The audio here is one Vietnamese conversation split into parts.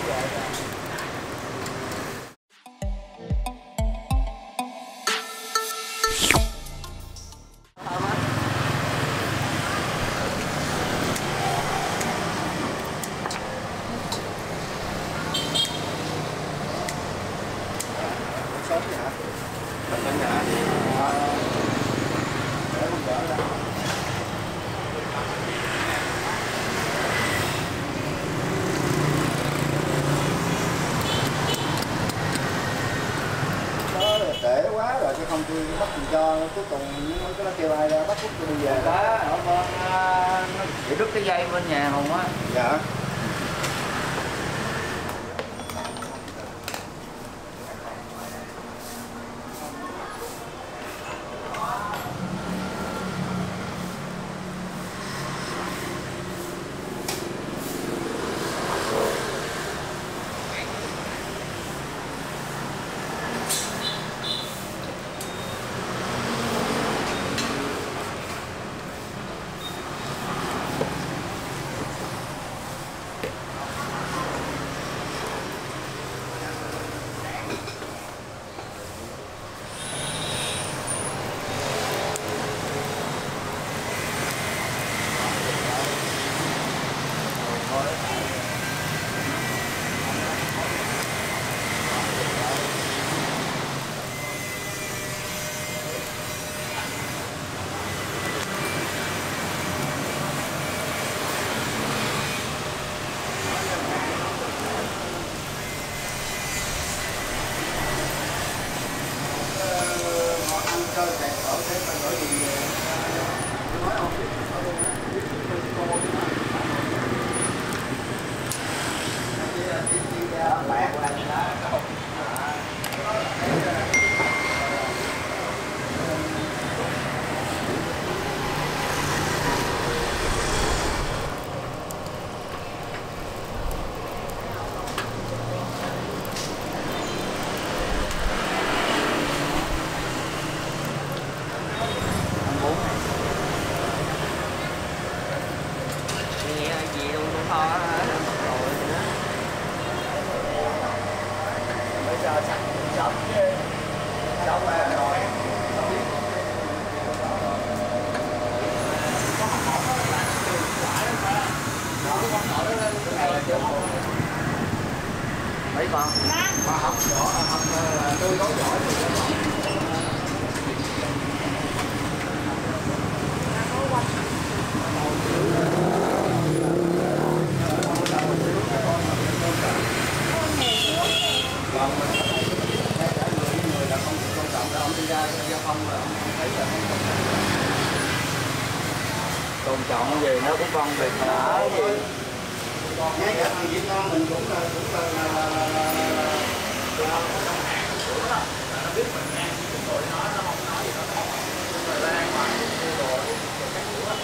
Sớm vậy hả? Mình hả? Để con vợ ra. Đó là trễ quá rồi chứ không tôi bắt mình cho cuối cùng nó kêu ai ra bắt cút tôi đi về. Đó, ở bên nó bị đứt cái dây bên nhà Hùng á. Dạ. Mấy con? Mà học võ học tôi có giỏi thì tôn trọng gì nó cũng con việc ở gì. Ngay cả thằng Việt Nam mình cũng là nó biết mình nghe chúng tôi nói nó không nói gì đó, rồi ra ngoài mua đồ các kiểu á.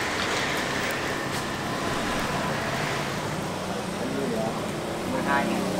Hai